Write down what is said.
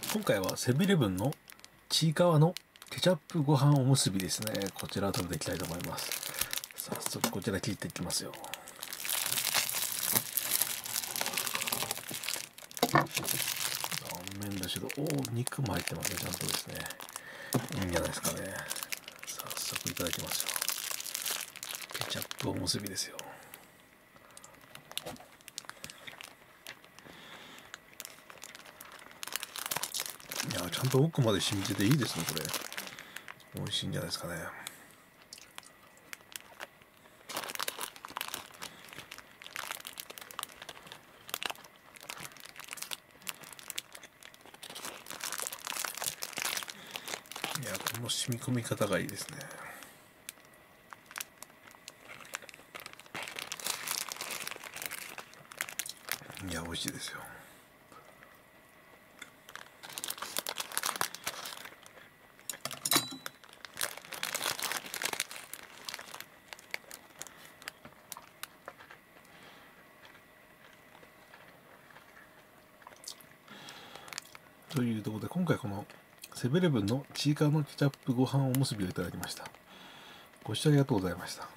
今回はセブンイレブンのちいかわのケチャップご飯おむすびですね。こちらを食べていきたいと思います。早速こちら切っていきますよ。断面だしど、肉も入ってますね。ちゃんとですね。いいんじゃないですかね。早速いただきますよ。ケチャップおむすびですよ。いや、ちゃんと奥まで染みてていいですね、これ。美味しいんじゃないですかね。いや、この染み込み方がいいですね。いや、美味しいですよ。というところで、今回このセブンイレブンのちいかわのケチャップご飯おむすびをいただきました。ご視聴ありがとうございました。